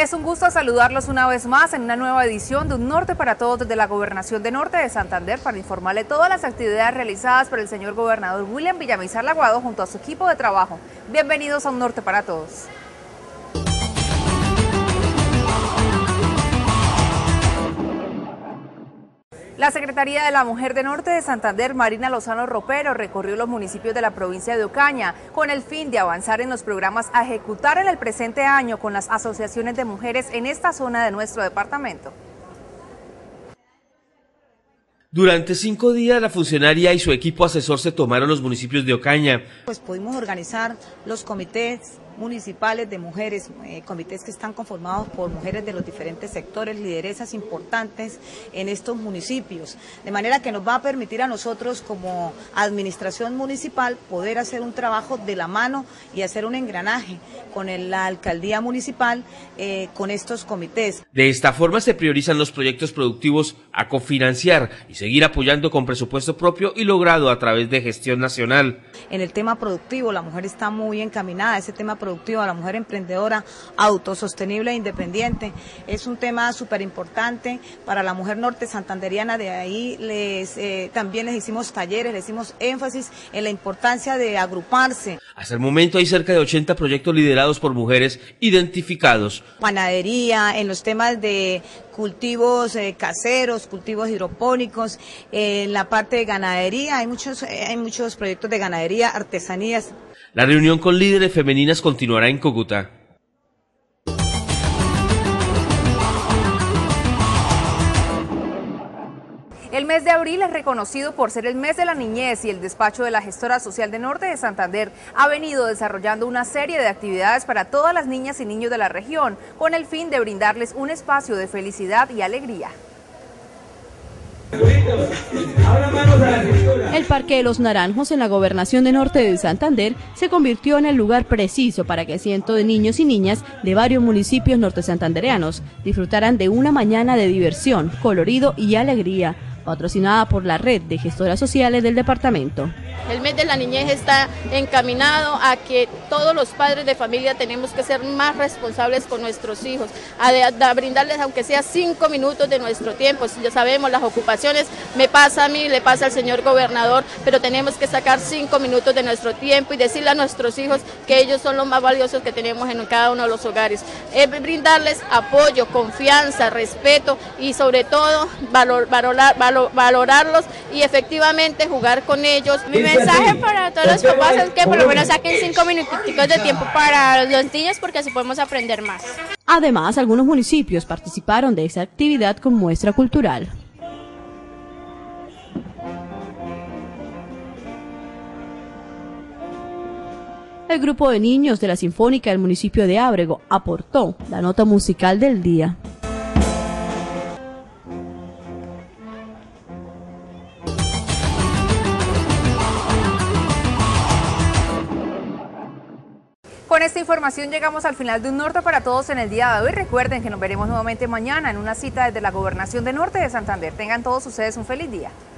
Es un gusto saludarlos una vez más en una nueva edición de Un Norte para Todos desde la Gobernación de Norte de Santander para informarle todas las actividades realizadas por el señor gobernador William Villamizar Laguado junto a su equipo de trabajo. Bienvenidos a Un Norte para Todos. La Secretaría de la Mujer de Norte de Santander, Marina Lozano Ropero, recorrió los municipios de la provincia de Ocaña con el fin de avanzar en los programas a ejecutar en el presente año con las asociaciones de mujeres en esta zona de nuestro departamento. Durante 5 días, la funcionaria y su equipo asesor se tomaron los municipios de Ocaña. Pues pudimos organizar los comités municipales de mujeres, comités que están conformados por mujeres de los diferentes sectores, lideresas importantes en estos municipios, de manera que nos va a permitir a nosotros como administración municipal poder hacer un trabajo de la mano y hacer un engranaje con la alcaldía municipal, con estos comités. De esta forma se priorizan los proyectos productivos a cofinanciar y seguir apoyando con presupuesto propio y logrado a través de gestión nacional. En el tema productivo la mujer está muy encaminada, ese tema productivo a la mujer emprendedora, autosostenible e independiente, es un tema súper importante para la mujer norte santanderiana. De ahí también les hicimos talleres, les hicimos énfasis en la importancia de agruparse. Hasta el momento hay cerca de 80 proyectos liderados por mujeres identificados. Panadería, en los temas de cultivos caseros, cultivos hidropónicos, en la parte de ganadería, hay muchos proyectos de ganadería, artesanías. La reunión con líderes femeninas continuará en Cúcuta. El mes de abril es reconocido por ser el mes de la niñez y el despacho de la gestora social de Norte de Santander ha venido desarrollando una serie de actividades para todas las niñas y niños de la región con el fin de brindarles un espacio de felicidad y alegría. El Parque de los Naranjos en la Gobernación de Norte de Santander se convirtió en el lugar preciso para que cientos de niños y niñas de varios municipios norte santandereanos disfrutaran de una mañana de diversión, colorido y alegría, patrocinada por la Red de Gestoras Sociales del departamento. El mes de la niñez está encaminado a que todos los padres de familia tenemos que ser más responsables con nuestros hijos, a brindarles aunque sea 5 minutos de nuestro tiempo. Ya sabemos, las ocupaciones me pasa a mí, le pasa al señor gobernador, pero tenemos que sacar 5 minutos de nuestro tiempo y decirle a nuestros hijos que ellos son los más valiosos que tenemos en cada uno de los hogares. Brindarles apoyo, confianza, respeto y sobre todo valorarlos y efectivamente jugar con ellos. Mi mensaje para todos los papás es que por lo menos saquen 5 minutitos de tiempo para los niños porque así podemos aprender más. Además, algunos municipios participaron de esa actividad con muestra cultural. El grupo de niños de la Sinfónica del municipio de Ábrego aportó la nota musical del día. Con esta información llegamos al final de Un Norte para Todos en el día de hoy. Recuerden que nos veremos nuevamente mañana en una cita desde la Gobernación de Norte de Santander. Tengan todos ustedes un feliz día.